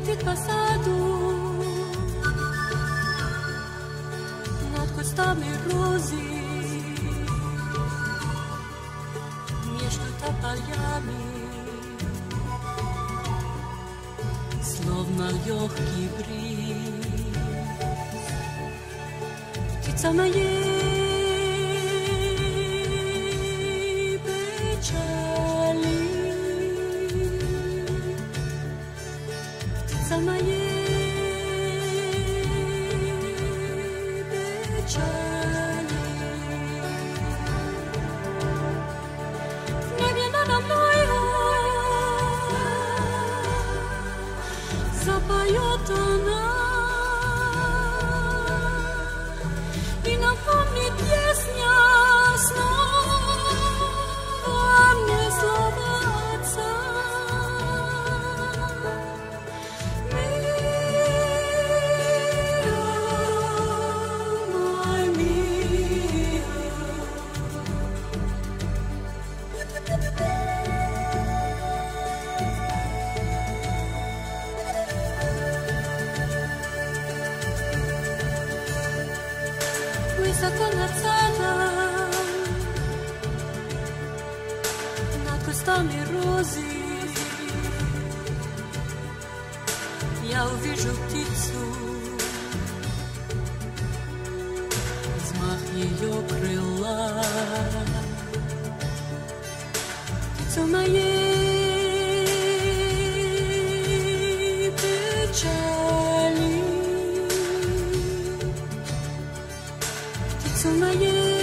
летит по саду над кустами розы, между тополями, словно легкий бриз. Птица моей печали, птица моей печали. В небе надо мною запоет она и напомнит песня снова мне слова отца. Мой мир. Высоко над садом, над кустами розы, я увижу птицу, взмах ее крыла, птицу моей печали. Птицу моей